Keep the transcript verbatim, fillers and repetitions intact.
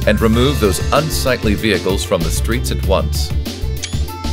and remove those unsightly vehicles from the streets at once.